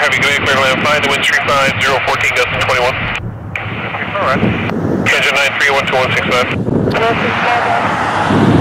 Heavy, good day, clear to land 5, the wind 35, 014, gust 21. Alright. Engine 9312165. 165.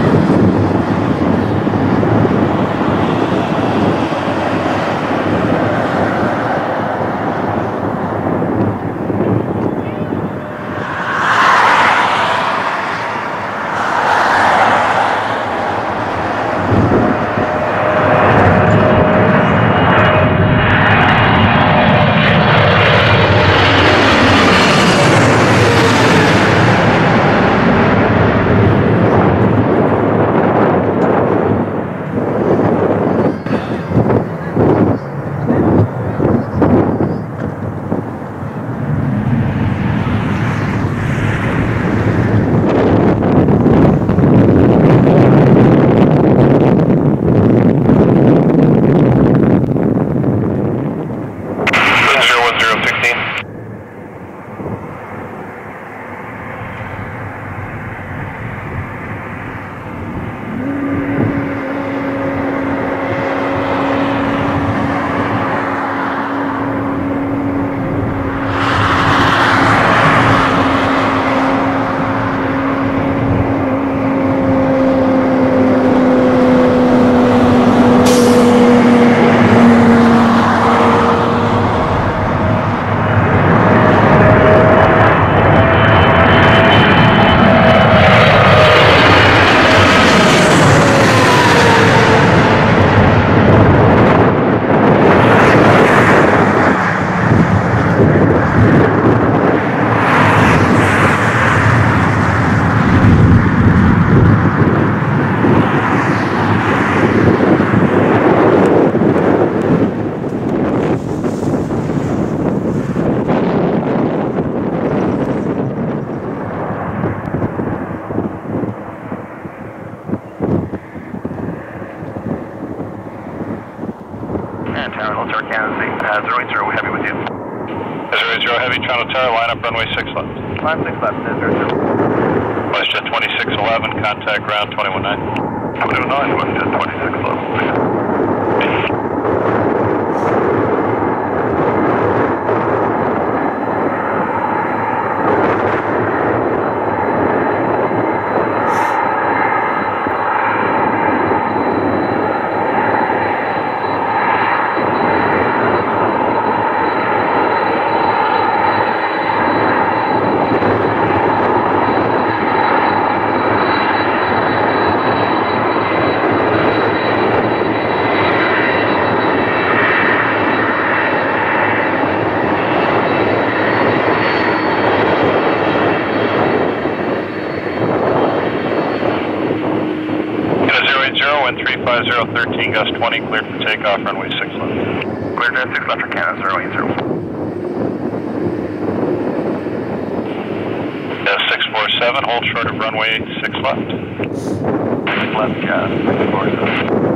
Tower Canopy, 080 Heavy with you. 080 Heavy, Toronto Tower, line up runway 6 left. Line 6 left, 080. WestJet 2611, contact ground 219. 219, WestJet 2611. Wind 350, 13 gust 20, cleared for takeoff, runway 6 left. Cleared at 6 left for Canada, 080. S647, hold short of runway 6 left. 6 left, gas, 647.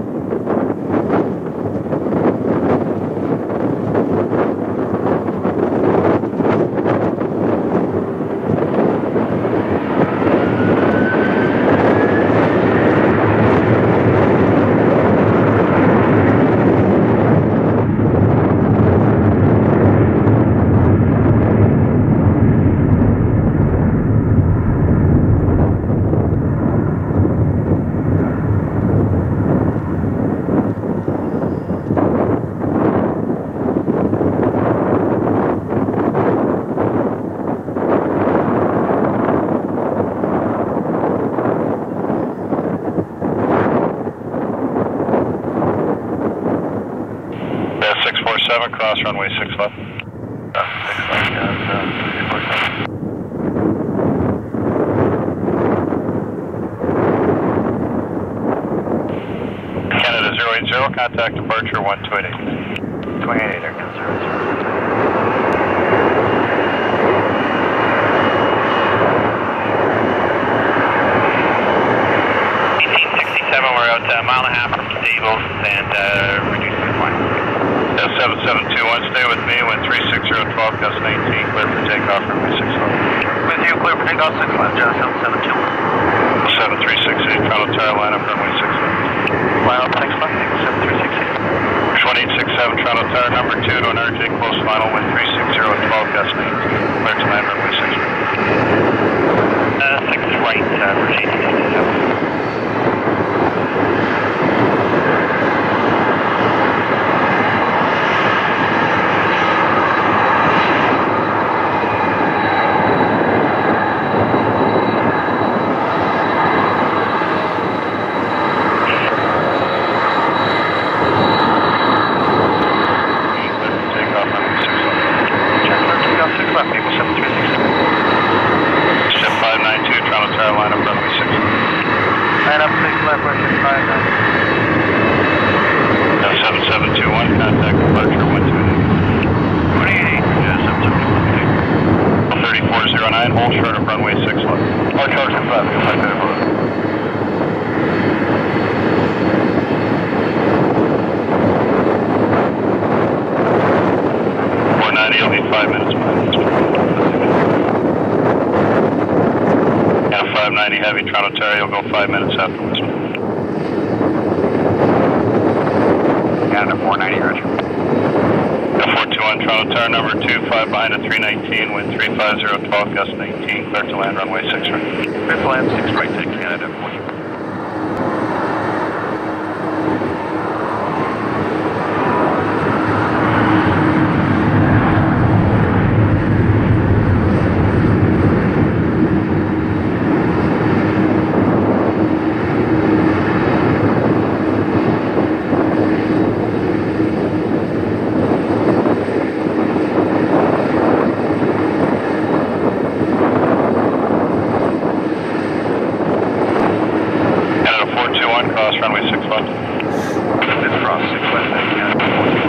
Cross runway 6 left. 6 left, gas, 647. Canada 080, contact departure 1288. 288, Aircraft 080. We're out a mile and a half from Stables and reducing the flight. S771, stay with me, wind 360, 12 gust 19, clear for takeoff, runway 6 left. With you, clear for takeoff 6 left, Jet 772. 7368, Toronto Tower, line up runway 6 left. Line up 6 left, 7368. 2867, Toronto Tower number 2 to an RJ close final with 360 at 12 gust 19. Clear to land runway 6 right. 6 right, Virginia 67. Heavy Toronto Tower, you'll go 5 minutes afterwards. Canada 490, roger. 421 Toronto Tower number 2, 5 behind at 319, wind 350, 12 gust 19, clear to land runway 6 right. Clear to land 6 right to Canada 4. Runway 6 left. It's cross 6 left, Canada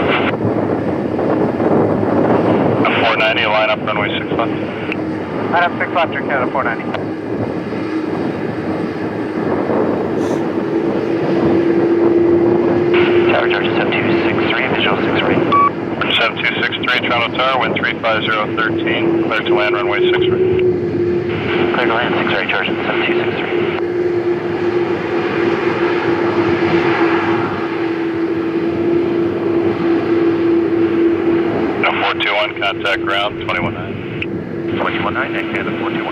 490, line up runway 6 left. Line up 6 left, Canada 490. Tower Georgia 7263, visual 6 right. 7263 Toronto Tower, wind 350, 13, clear to land runway 6 right. Clear to land 6 right, Georgia 7263. No 421, contact ground 219. 219 and Canada 421.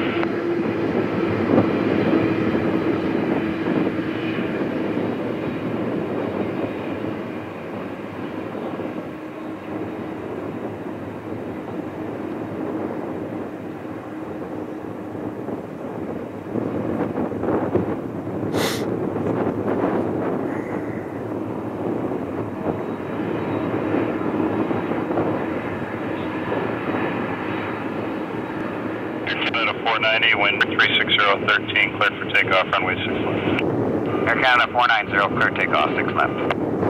Canada 490, wind 360, 13, cleared for takeoff, runway 6 left. Air Canada 490, clear takeoff 6 left.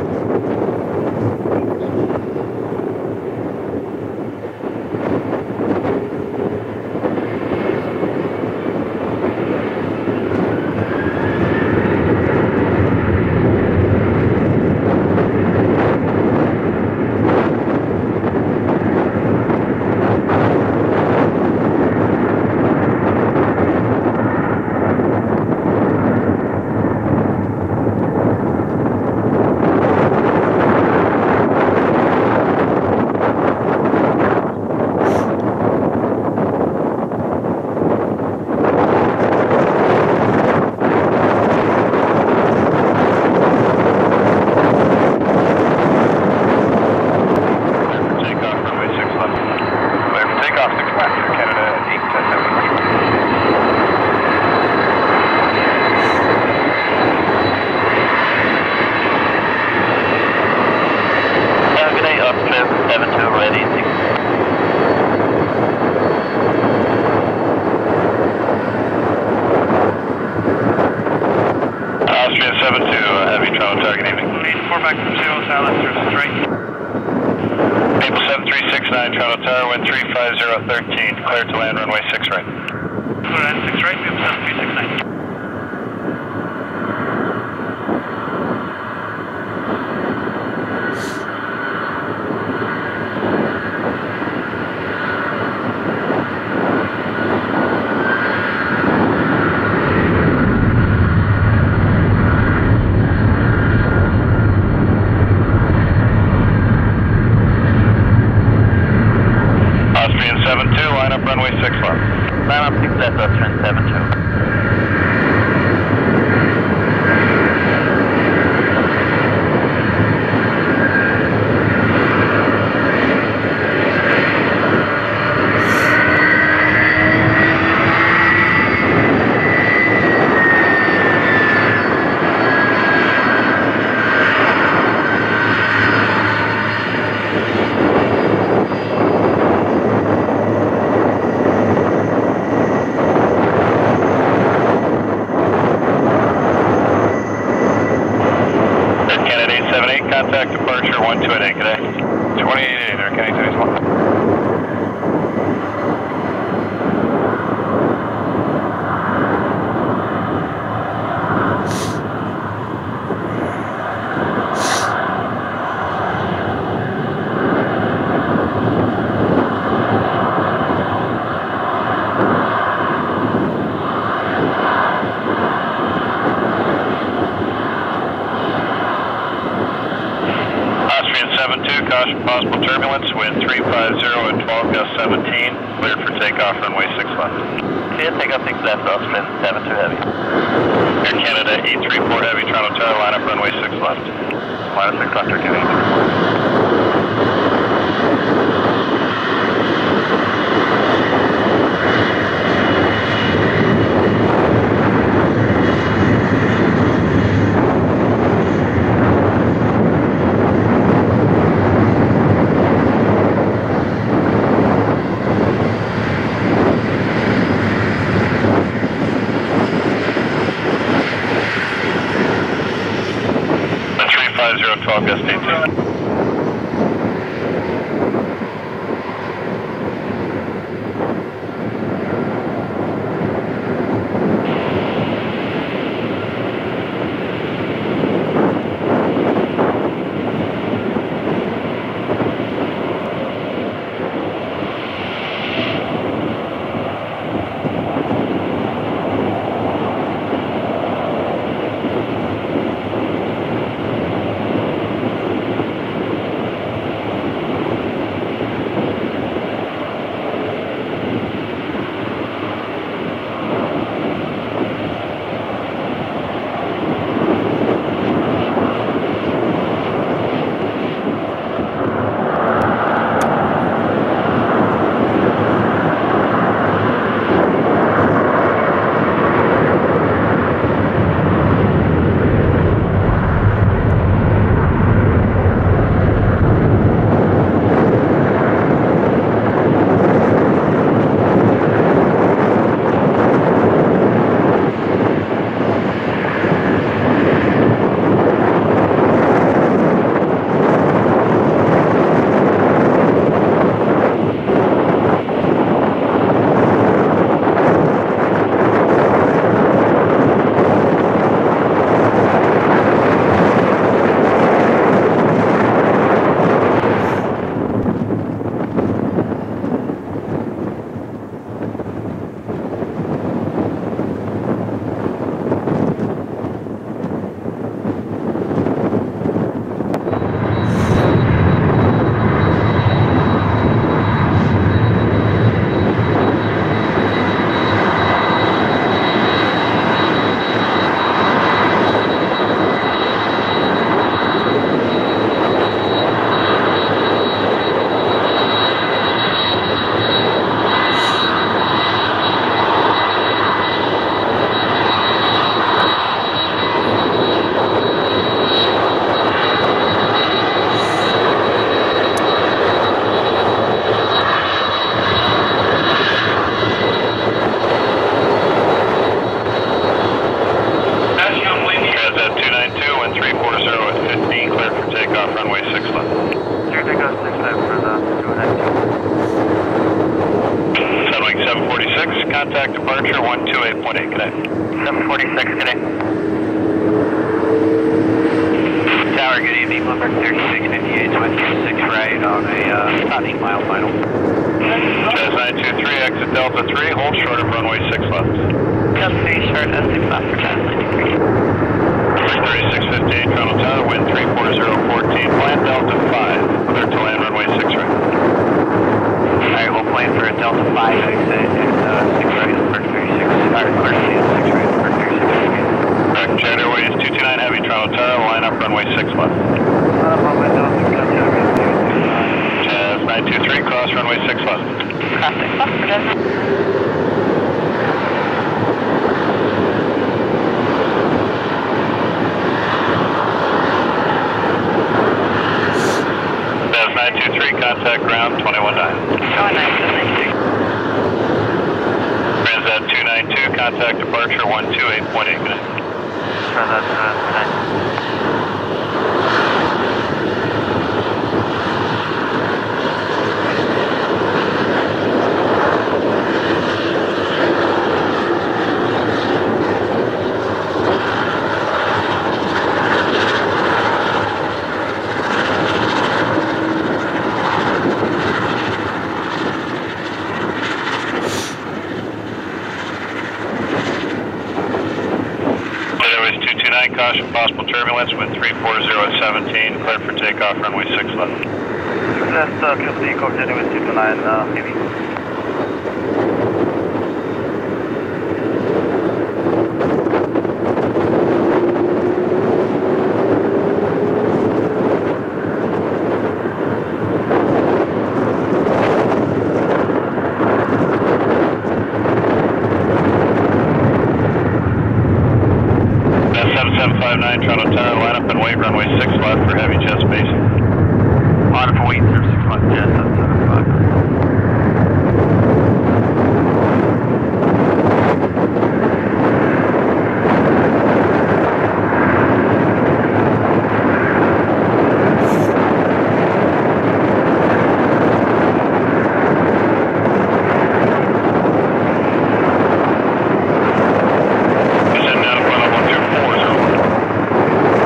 Maple 7369, Toronto Tower, wind 350, 13, clear to land runway 6 right. Clear land 6 right, Maple 7369. contact departure 128, good day. 2880, there, Kenny 31. Austrian 72, caution possible turbulence, wind 350 at 12 gust 17, cleared for takeoff, runway 6 left. Clear, takeoff 6 left, Austrian 72 heavy. Air Canada E34 Heavy, Toronto Tower, line up runway 6 left. Line up 6 left, Air Canada. The 350 12 gust 18. contact departure 128.8, good day. 746, good day. Tower, good evening, Bloomberg 3658, with 6 right on a about 8 mile final. Jazz 923, exit Delta 3, hold short of runway 6 left. Delta 3 short of 6 left for Jazz 923. 3658 Toronto Tower, wind 34014, plan Delta 5, clear to land runway 6 right. Alright, we'll plan for a Delta 5 exit and 6 right, Park 36, clear to land 6 right, Park 36 again. Correct, Jet Airways 229 Heavy Toronto Tower, line up runway 6 left. Jazz 923, cross runway 6 left. Cross 6 left for Jazz. Jazz 923, contact ground 219. Going 993. Transat 292, contact departure 128.8 minutes. Transat 292. Possible turbulence, wind 340 at 17, cleared for takeoff, runway 6 left. Left, Kelsey, continue with 229, heavy. That's 7759, Toronto Tower, line up and wait, runway 6 left for heavy jet spacing. On for wait, 06 left, jet, 775. Descend now to level 240.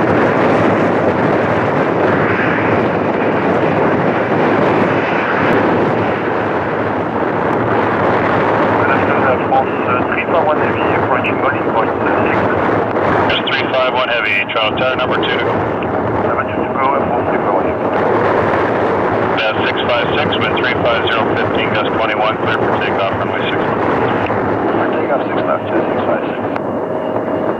There's 351 heavy, Toronto Tower, number 2 to go. That's 656, wind 350, 15, gust 21, clear for takeoff, runway 6 left. Takeoff 6 left, jet 656.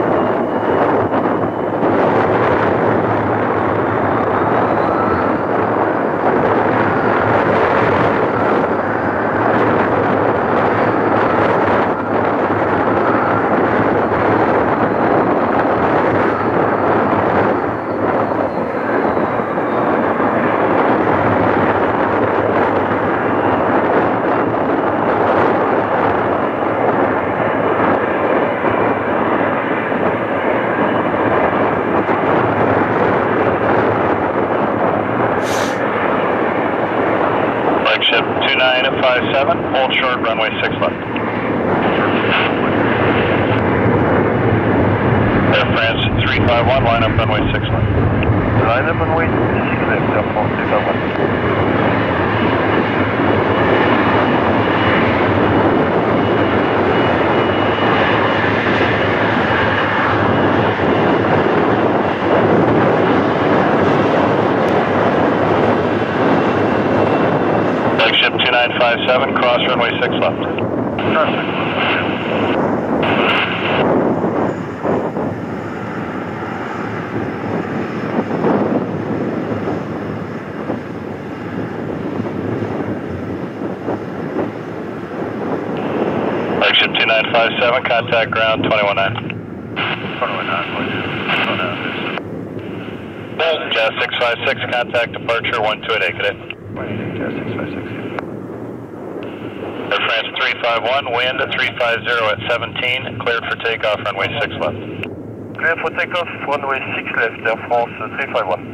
Flagship 2957, hold short, runway 6 left. Air France 351, line up runway 6 left. Line up and wait, 6 left, Air France 351. Flagship 2957, cross runway 6 left. Flagship 2957, contact ground 219. 219, Jazz 656, contact departure 128, cadet. jet 656. Air France 351, wind 350 at 17, cleared for takeoff, runway 6 left. Clear for takeoff, runway 6 left, Air France 351.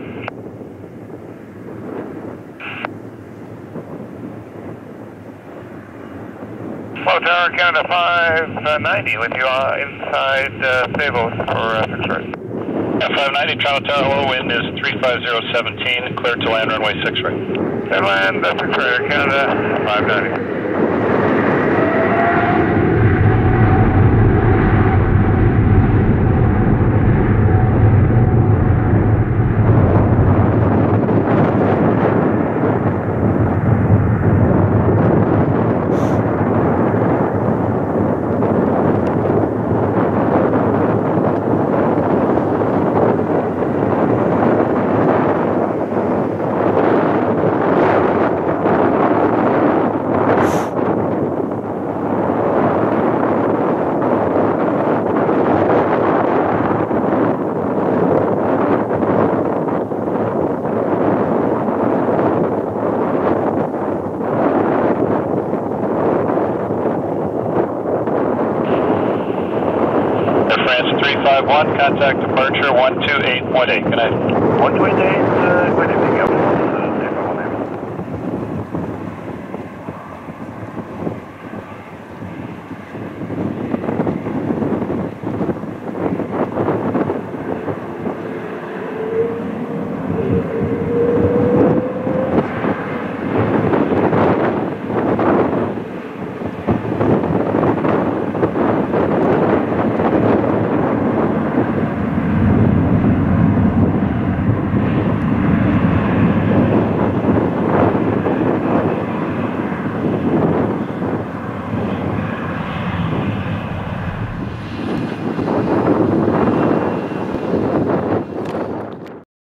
Tower Canada 590 with you inside Stables for Victoria. 590, Toronto Tower, hello, wind is 35017, cleared to land runway 6 right. Clear land, Victoria Canada 590. France 351, contact departure 128.8. Good night. 128, good evening.